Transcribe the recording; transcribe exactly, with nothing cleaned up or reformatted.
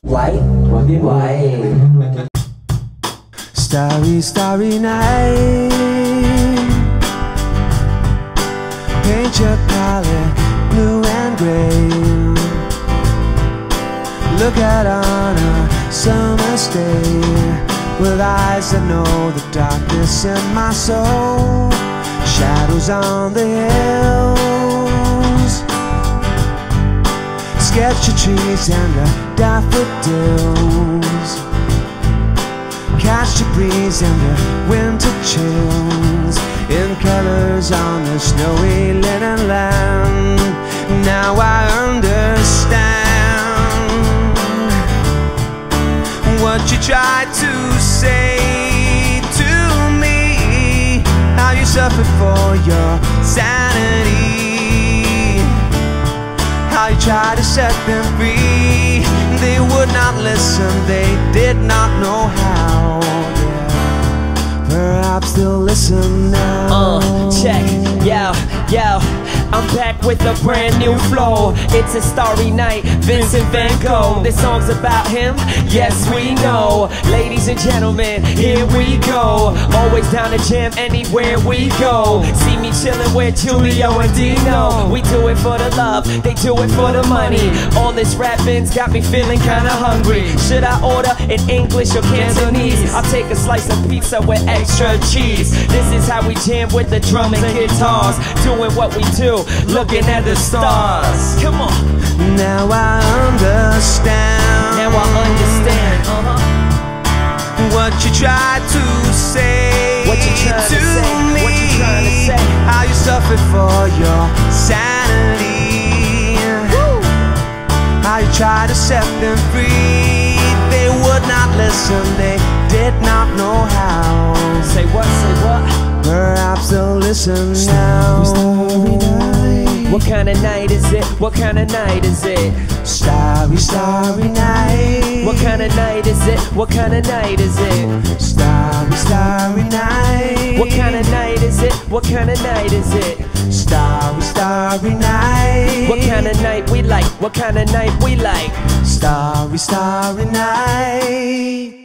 White, Robin White. Starry, starry night. Paint your palette blue and gray. Look out on a summer's day with eyes that know the darkness in my soul. Shadows on the hills. Sketch the trees and the daffodils. Catch the breeze and the winter chills in colors on the snowy linen land. Now I understand what you tried to say to me, how you suffered for your sanity, how you tried to set them free. They would not listen, they did not know how. Yeah. Perhaps they'll listen now. Uh, check, yo, yo. I'm back with a brand new flow. It's a starry night, Vincent Van Gogh. This song's about him, yes we know. Ladies and gentlemen, here we go. Always down to jam anywhere we go. See me chillin' with Julio and Dino. We do it for the love, they do it for the money. All this rapping's got me feeling kinda hungry. Should I order in English or Cantonese? I'll take a slice of pizza with extra cheese. This is how we jam with the drum and guitars, doing what we do, looking at the stars. Come on. Now I understand. Now I understand. Uh-huh. What you tried to say. What you trying to, to say? me. What you trying to say? How you suffered for your sanity. Woo. How you tried to set them free. They would not listen. They did not know how. Say what? Say what? Perhaps they'll listen now. Starry night. What kind of night is it? What kind of night is it? Starry, starry night. What kind of night is it? What kind of night is it? Starry, starry night. What kind of night is it? What kind of night is it? Starry, starry night. What kind of night we like? What kind of night we like? Starry, starry night.